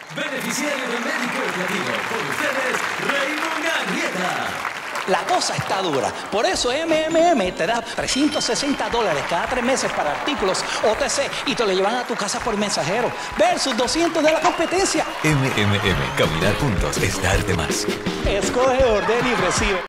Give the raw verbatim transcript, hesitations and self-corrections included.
Beneficiario del médico educativo. Con ustedes, Raymond Arrieta. La cosa está dura. Por eso M M M te da trescientos sesenta dólares cada tres meses para artículos O T C y te lo llevan a tu casa por mensajero. Versus doscientos de la competencia. M M M. Caminar juntos es darte más. Escoge, ordena y recibe.